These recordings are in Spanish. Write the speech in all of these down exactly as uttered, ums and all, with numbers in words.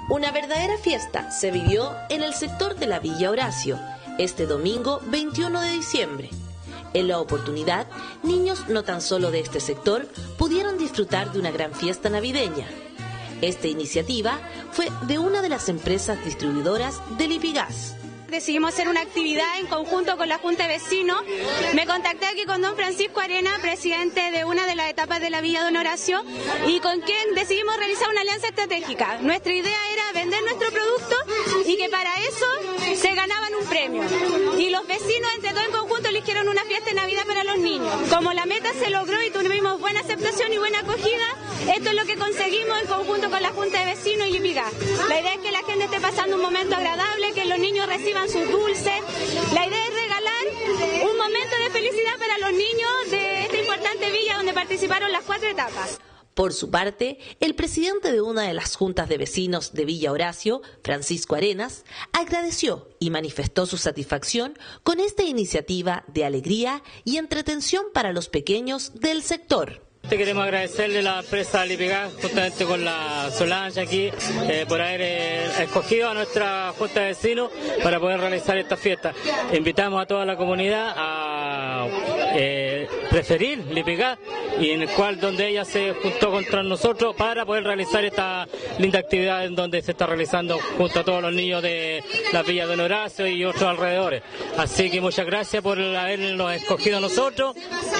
Una verdadera fiesta se vivió en el sector de la Villa Horacio, este domingo veintiuno de diciembre. En la oportunidad, niños no tan solo de este sector pudieron disfrutar de una gran fiesta navideña. Esta iniciativa fue de una de las empresas distribuidoras del Lipigas. Decidimos hacer una actividad en conjunto con la Junta de Vecinos. Me contacté aquí con don Francisco Arena, presidente de una de las etapas de la Villa Don Horacio, y con quien decidimos realizar una alianza estratégica. Nuestra idea era vender nuestro producto y que para eso se ganaban un premio. Y los vecinos, entre todos en conjunto, eligieron una fiesta de Navidad para los niños. Como la meta se logró y tuvimos buena aceptación y buena acogida, esto es lo que conseguimos en conjunto con la Junta de Vecinos y Lipigas. La idea es que la gente esté pasando un momento agradable, que los niños reciban sus dulces. La idea es regalar un momento de felicidad para los niños de esta importante villa donde participaron las cuatro etapas. Por su parte, el presidente de una de las juntas de vecinos de Villa Horacio, Francisco Arenas, agradeció y manifestó su satisfacción con esta iniciativa de alegría y entretención para los pequeños del sector. Queremos agradecerle a la empresa Lipigas, justamente con la Solange aquí, eh, por haber eh, escogido a nuestra Junta de Vecinos para poder realizar esta fiesta. Invitamos a toda la comunidad a eh, preferir Lipigas, y en el cual donde ella se juntó contra nosotros para poder realizar esta linda actividad en donde se está realizando junto a todos los niños de la Villa Don Horacio y otros alrededores. Así que muchas gracias por habernos escogido a nosotros.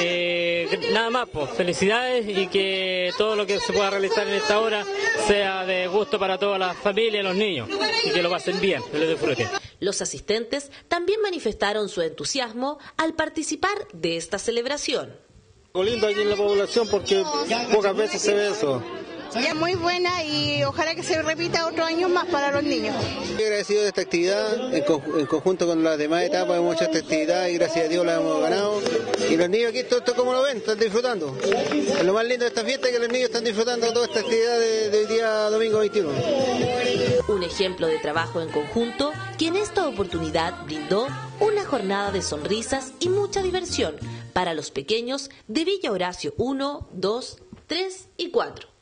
Eh, nada más, pues, felicidades. Y que todo lo que se pueda realizar en esta hora sea de gusto para todas las familias y los niños, y que lo pasen bien, que lo disfruten. Los asistentes también manifestaron su entusiasmo al participar de esta celebración. Algo lindo aquí en la población porque pocas veces se ve eso. Es muy buena y ojalá que se repita otros años más para los niños. Estoy agradecido de esta actividad, en, co en conjunto con las demás etapas hemos hecho esta actividad y gracias a Dios la hemos ganado. Y los niños aquí, esto, esto como lo ven, están disfrutando. Es lo más lindo de esta fiesta, que los niños están disfrutando de toda esta actividad de, de hoy día domingo veintiuno. Un ejemplo de trabajo en conjunto que en esta oportunidad brindó una jornada de sonrisas y mucha diversión para los pequeños de Villa Horacio uno, dos, tres y cuatro.